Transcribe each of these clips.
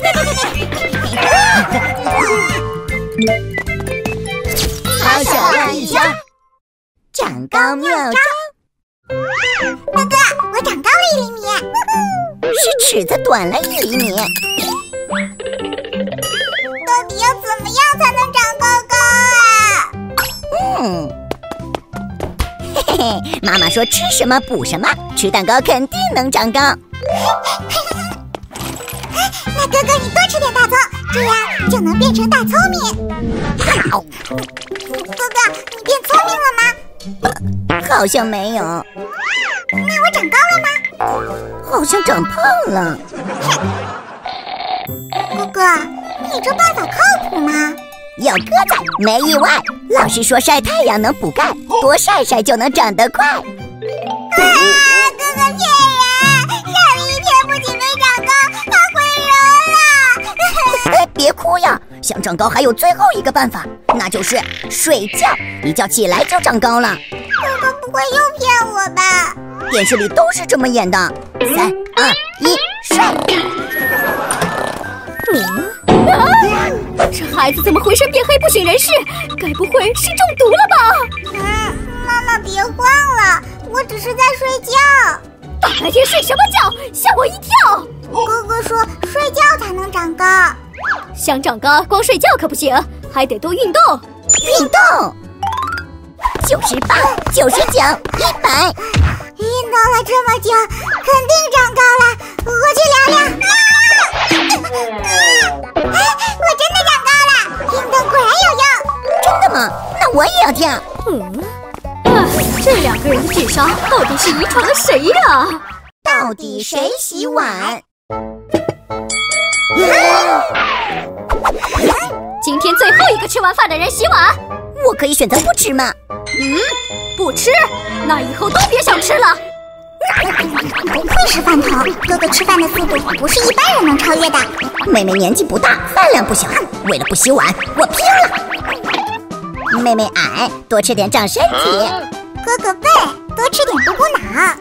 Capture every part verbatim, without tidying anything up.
好小亮一家，长高妙招。 哥哥，我长高了一厘米。 是尺子短了一厘米。 到底要怎么样才能长高高啊？ 嗯，嘿嘿嘿，妈妈说吃什么补什么，吃蛋糕肯定能长高。 那哥哥你多吃点大葱，这样就能变成大聪明。 好， 哥哥，你变聪明了吗？ 好像没有。 那我长高了吗？ 好像长胖了。 哥哥，你这办法靠谱吗？ 有鸽子没意外。老师说晒太阳能补钙，多晒晒就能长得快。 啊，哥哥骗人！晒了一天不仅没长高，还毁容了。 别哭呀，想长高还有最后一个办法，那就是睡觉，一觉起来就长高了。 哥哥不会又骗我吧？ 电视里都是这么演的。三二一，睡！ 嗯啊，这孩子怎么浑身变黑不省人事？该不会是中毒了吧？ 嗯，妈妈别慌了，我只是在睡觉。 大白天睡什么觉？吓我一跳！ 哥哥说睡觉才能长高。 想长高，光睡觉可不行，还得多运动。 运动。九十八、九十九、一百， 运动了这么久，肯定长高了。我去量量。啊！我真的长高了，运动果然有用。 真的吗？那我也要跳。 嗯，啊，这两个人的智商到底是遗传了谁呀？ 到底谁洗碗？ 今天最后一个吃完饭的人洗碗。 我可以选择不吃吗？ 嗯，不吃，那以后都别想吃了。 不愧是饭桶，哥哥吃饭的速度不是一般人能超越的。 妹妹年纪不大，饭量不小，为了不洗碗，我拼了。妹妹矮，多吃点长身体。 哥哥笨，多吃点补补脑。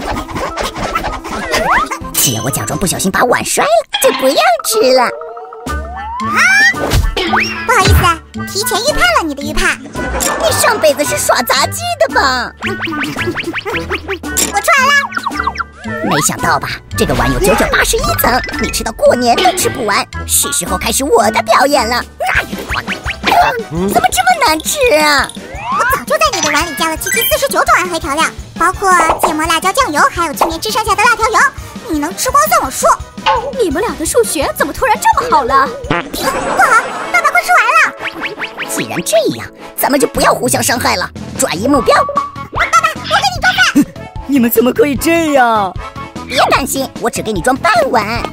只要我假装不小心把碗摔了，就不要吃了。 啊！不好意思啊，提前预判了你的预判。 你上辈子是耍杂技的吧？ 我出来了。 没想到吧？这个碗有九九八十一层，你吃到过年都吃不完。是时候开始我的表演了。啊、怎么这么难吃啊？ 我早就在你的碗里加了七七四十九种暗黑调料，包括芥末辣椒酱油，还有去年吃剩下的辣条油。你能吃光算我输。 你们俩的数学怎么突然这么好了？ 不好，爸爸快吃完了。 既然这样，咱们就不要互相伤害了，转移目标。 爸爸，我给你装饭。 你们怎么可以这样？ 别担心，我只给你装半碗。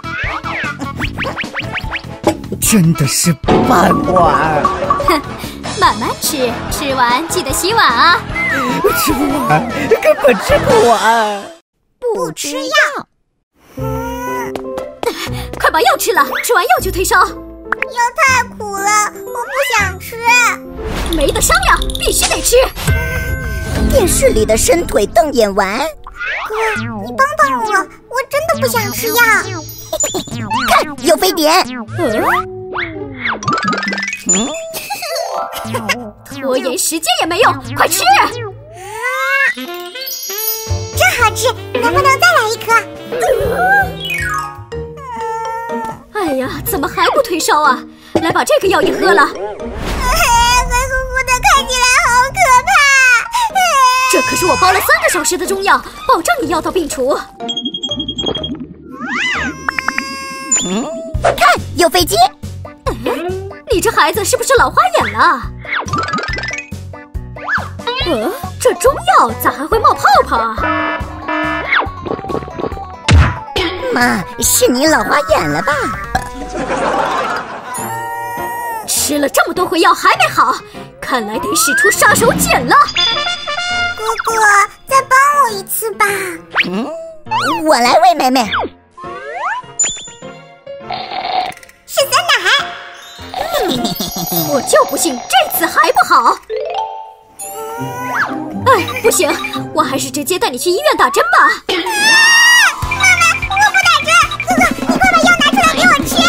真的是半碗。 哼，慢慢吃，吃完记得洗碗啊。 吃不完，根本吃不完。 不吃药。 嗯， 快把药吃了，吃完药就退烧。 药太苦了，我不想吃。 没得商量，必须得吃。 电视里的伸腿瞪眼丸。 哥，你帮帮我，我真的不想吃药。 看，有飞碟。 嗯，拖延时间也没用，快吃！ 真好吃，能不能再来一颗？ 哎呀，怎么还不退烧啊？来把这个药也喝了。黑乎乎的，看起来好可怕。 这可是我包了三个小时的中药，保证你药到病除。 嗯，看，有飞机。 嗯，你这孩子是不是老花眼了？呃，这中药咋还会冒泡泡啊？ 妈，是你老花眼了吧？ 吃了这么多回药还没好，看来得使出杀手锏了。 哥哥，再帮我一次吧。 嗯，我来喂妹妹。 是酸奶。 我就不信这次还不好。哎，不行，我还是直接带你去医院打针吧。 啊！妈妈，我不打针。哥哥，你快把药拿出来给我吃。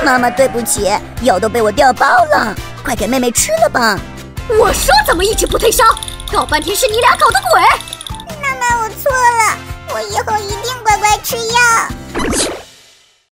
妈妈，对不起，药都被我掉包了，快给妹妹吃了吧。 我说怎么一直不退烧，搞半天是你俩搞的鬼。 妈妈，我错了，我以后一定乖乖吃药。